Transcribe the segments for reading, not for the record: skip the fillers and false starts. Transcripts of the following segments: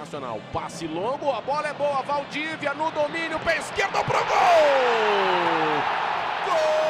Internacional. Passe longo, a bola é boa. Valdívia no domínio, pé esquerdo pro gol! Gol!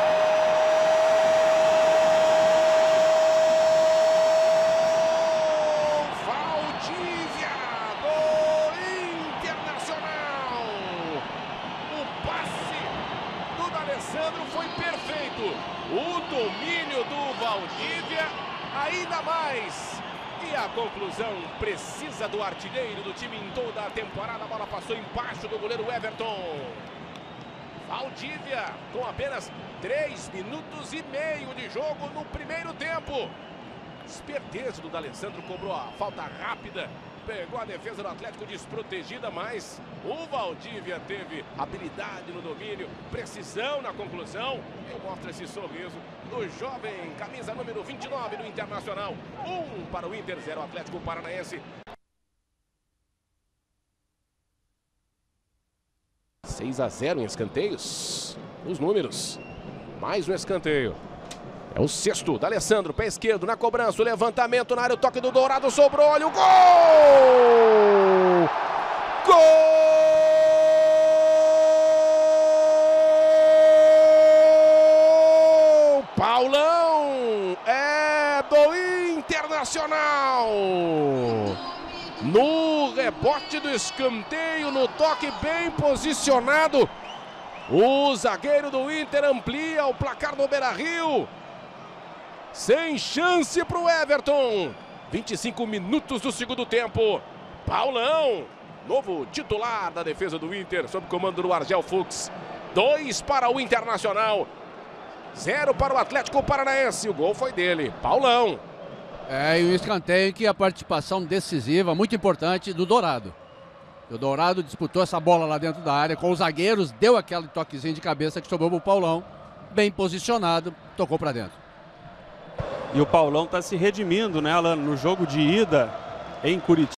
Valdívia do Internacional! O passe do D'Alessandro foi perfeito. O domínio do Valdívia ainda mais. E a conclusão precisa do artilheiro do time em toda a temporada. A bola passou embaixo do goleiro Everton. Valdívia com apenas 3 minutos e meio de jogo no primeiro tempo. Esperteza do D'Alessandro, cobrou a falta rápida. Pegou a defesa do Atlético desprotegida, mas o Valdívia teve habilidade no domínio, precisão na conclusão. E mostra esse sorriso do jovem camisa número 29 do Internacional. 1 para o Inter, 0 Atlético Paranaense. 6-0 em escanteios. Os números. Mais um escanteio. É o sexto, D'Alessandro, pé esquerdo na cobrança, o levantamento na área, o toque do Dourado, sobrou, olha o gol! Gol! Paulão é do Internacional! No rebote do escanteio, no toque bem posicionado, o zagueiro do Inter amplia o placar do Beira-Rio. Sem chance para o Everton. 25 minutos do segundo tempo. Paulão, novo titular da defesa do Inter, sob comando do Argel Fux. 2 para o Internacional, 0 para o Atlético Paranaense. O gol foi dele, Paulão. E o escanteio que a participação decisiva, muito importante, do Dourado. O Dourado disputou essa bola lá dentro da área com os zagueiros, deu aquele toquezinho de cabeça que sobrou para o Paulão. Bem posicionado, tocou para dentro. E o Paulão está se redimindo, né, Alan? No jogo de ida em Curitiba.